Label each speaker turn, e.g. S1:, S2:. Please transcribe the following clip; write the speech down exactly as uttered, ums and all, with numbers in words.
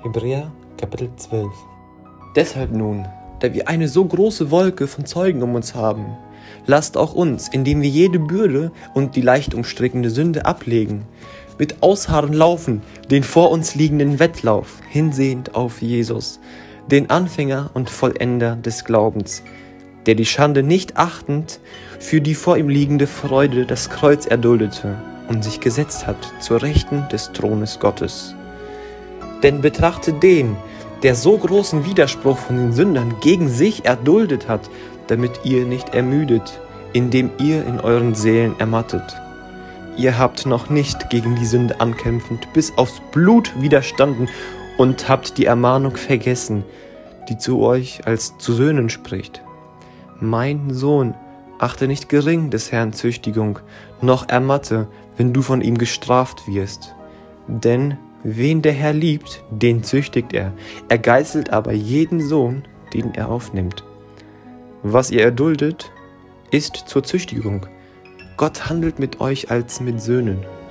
S1: Hebräer Kapitel zwölf.
S2: Deshalb nun, da wir eine so große Wolke von Zeugen um uns haben, lasst auch uns, indem wir jede Bürde und die leicht umstrickende Sünde ablegen, mit Ausharren laufen, den vor uns liegenden Wettlauf, hinsehend auf Jesus, den Anfänger und Vollender des Glaubens, der die Schande nicht achtend für die vor ihm liegende Freude das Kreuz erduldete und sich gesetzt hat zur Rechten des Thrones Gottes. Denn betrachtet den, der so großen Widerspruch von den Sündern gegen sich erduldet hat, damit ihr nicht ermüdet, indem ihr in euren Seelen ermattet. Ihr habt noch nicht gegen die Sünde ankämpfend bis aufs Blut widerstanden und habt die Ermahnung vergessen, die zu euch als zu Söhnen spricht. Mein Sohn, achte nicht gering des Herrn Züchtigung, noch ermatte, wenn du von ihm gestraft wirst. Denn wen der Herr liebt, den züchtigt er. Er geißelt aber jeden Sohn, den er aufnimmt. Was ihr erduldet, ist zur Züchtigung. Gott handelt mit euch als mit Söhnen.